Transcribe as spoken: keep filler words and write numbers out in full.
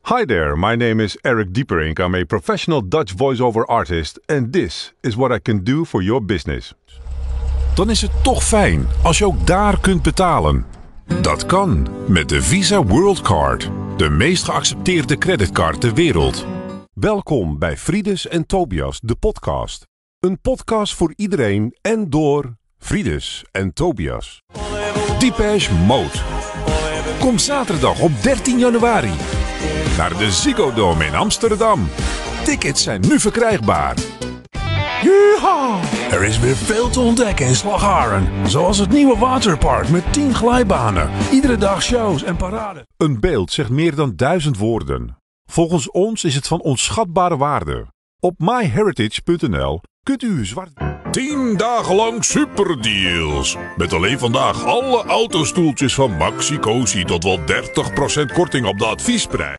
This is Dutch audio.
Hi there, my name is Eric Dieperink. I'm a professional Dutch voiceover artist and this is what I can do for your business. Dan is het toch fijn als je ook daar kunt betalen. Dat kan met de Visa World Card, de meest geaccepteerde creditcard ter wereld. Welkom bij Frides en Tobias, de podcast. Een podcast voor iedereen en door Frides en Tobias. Depeche Mode. Kom zaterdag op dertien januari naar de Ziggo Dome in Amsterdam. Tickets zijn nu verkrijgbaar. Yeehaw! Er is weer veel te ontdekken in Slagharen. Zoals het nieuwe waterpark met tien glijbanen. Iedere dag shows en paraden. Een beeld zegt meer dan duizend woorden. Volgens ons is het van onschatbare waarde. Op my heritage punt n l kunt u zwart... tien dagen lang superdeals. Met alleen vandaag alle autostoeltjes van Maxi Cosi tot wel dertig procent korting op de adviesprijs.